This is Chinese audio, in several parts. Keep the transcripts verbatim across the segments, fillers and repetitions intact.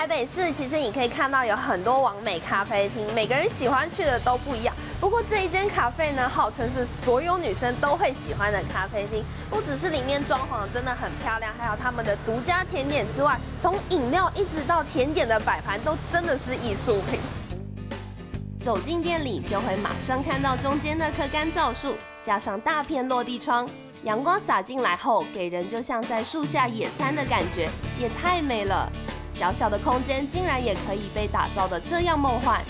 台北市其实你可以看到有很多网美咖啡厅，每个人喜欢去的都不一样。不过这一间咖啡呢，号称是所有女生都会喜欢的咖啡厅。不只是里面装潢真的很漂亮，还有他们的独家甜点之外，从饮料一直到甜点的摆盘都真的是艺术品。走进店里，就会马上看到中间那棵干燥树，加上大片落地窗。 阳光洒进来后，给人就像在树下野餐的感觉，也太美了。小小的空间竟然也可以被打造得这样梦幻。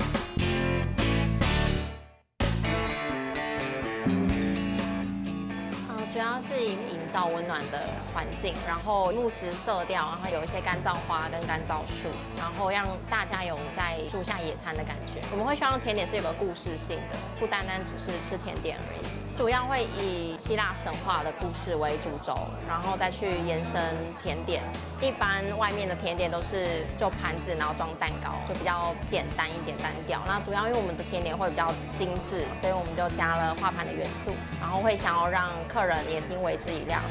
呃，主要是营造温暖的环境，然后木质色调，然后有一些干燥花跟干燥树，然后让大家有在树下野餐的感觉。我们会希望甜点是有个故事性的，不单单只是吃甜点而已。 主要会以希腊神话的故事为主轴，然后再去延伸甜点。一般外面的甜点都是就盘子，然后装蛋糕，就比较简单一点、单调。那主要因为我们的甜点会比较精致，所以我们就加了画盘的元素，然后会想要让客人眼睛为之一亮。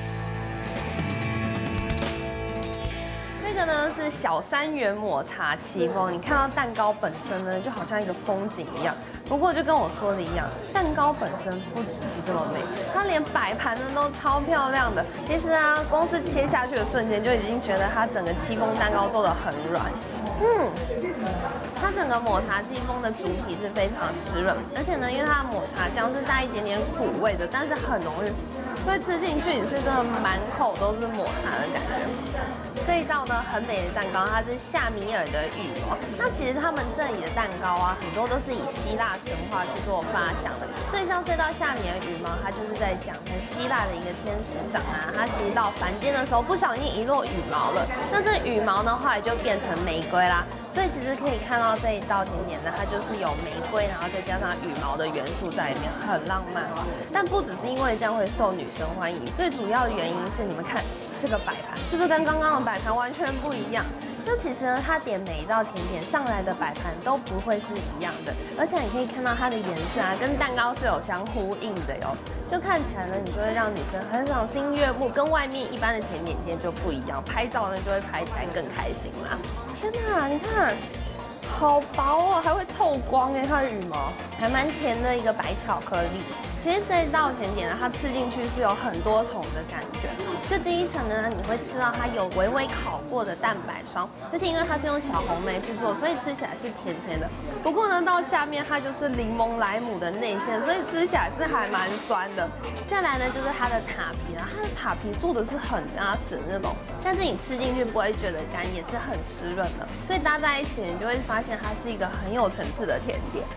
这个呢是小山园抹茶戚风，你看到蛋糕本身呢，就好像一个风景一样。不过就跟我说的一样，蛋糕本身不只是这么美，它连摆盘呢都超漂亮的。其实啊，光是切下去的瞬间就已经觉得它整个戚风蛋糕做的很软。嗯，它整个抹茶戚风的主体是非常湿润，而且呢，因为它的抹茶酱是带一点点苦味的，但是很浓郁，所以吃进去你是真的满口都是抹茶的感觉。 这一道呢很美的蛋糕，它是夏米尔的羽毛。那其实他们这里的蛋糕啊，很多都是以希腊神话去做发想的。所以像这道夏米尔羽毛，它就是在讲很希腊的一个天使长啊，它其实到凡间的时候不小心遗落羽毛了。那这羽毛呢，后来就变成玫瑰啦。所以其实可以看到这一道甜点呢，它就是有玫瑰，然后再加上羽毛的元素在里面，很浪漫。但不只是因为这样会受女生欢迎，最主要的原因是你们看。 这个摆盘是不是跟刚刚的摆盘完全不一样？就其实呢，它点每一道甜点上来的摆盘都不会是一样的，而且你可以看到它的颜色啊，跟蛋糕是有相呼应的哟。就看起来呢，你就会让女生很赏心悦目，跟外面一般的甜点店就不一样。拍照呢就会拍起来更开心啦。天哪，你看，好薄哦，还会透光哎，它的羽毛还蛮甜的一个白巧克力。 其实这一道甜点呢，它吃进去是有很多层的感觉。就第一层呢，你会吃到它有微微烤过的蛋白霜，而且因为它是用小红莓去做，所以吃起来是甜甜的。不过呢，到下面它就是柠檬莱姆的内馅，所以吃起来是还蛮酸的。再来呢，就是它的塔皮啦，它的塔皮做的是很扎实的那种，但是你吃进去不会觉得干，也是很湿润的。所以搭在一起，你就会发现它是一个很有层次的甜点。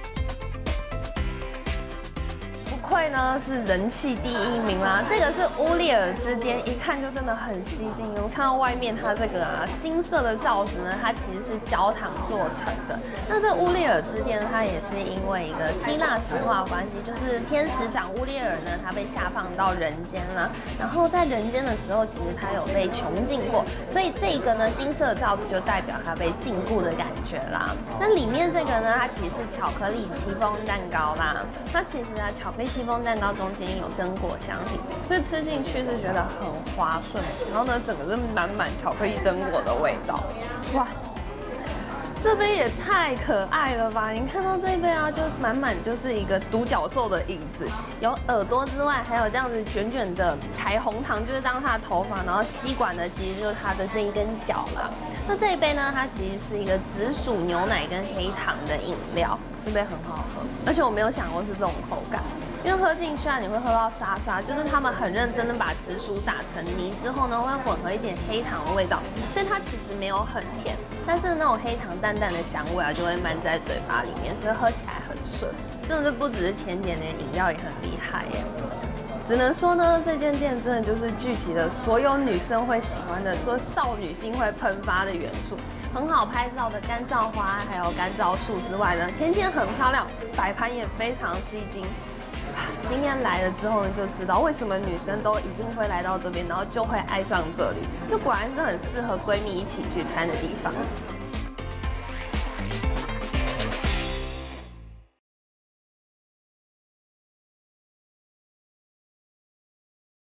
不愧呢是人气第一名啦，这个是乌列尔之巅，一看就真的很吸睛。我们看到外面它这个啊金色的罩子呢，它其实是焦糖做成的。那这乌列尔之巅呢，它也是因为一个希腊神话关系，就是天使长乌列尔呢，他被下放到人间啦。然后在人间的时候，其实他有被囚禁过，所以这个呢金色的罩子就代表他被禁锢的感觉啦。那里面这个呢，它其实是巧克力戚风蛋糕啦。它其实啊巧克力戚风蛋糕中间有榛果香气，所以吃进去是觉得很滑顺，然后呢，整个是满满巧克力榛果的味道，哇！这杯也太可爱了吧！你看到这一杯啊，就满满就是一个独角兽的影子，有耳朵之外，还有这样子卷卷的彩虹糖，就是当它的头发，然后吸管呢，其实就是它的这一根脚啦。那这一杯呢，它其实是一个紫薯牛奶跟黑糖的饮料，这杯很好喝，而且我没有想过是这种口感。 因为喝进去啊，你会喝到沙沙，就是他们很认真的把紫薯打成泥之后呢，会混合一点黑糖的味道，所以它其实没有很甜，但是那种黑糖淡淡的香味啊，就会漫在嘴巴里面，所以喝起来很顺。真的是不只是甜点，连饮料也很厉害耶。只能说呢，这间店真的就是聚集了所有女生会喜欢的，说少女心会喷发的元素。很好拍照的干燥花，还有干燥树之外呢，甜点很漂亮，摆盘也非常吸睛。 今天来了之后呢，就知道为什么女生都一定会来到这边，然后就会爱上这里。就果然是很适合闺蜜一起聚餐的地方。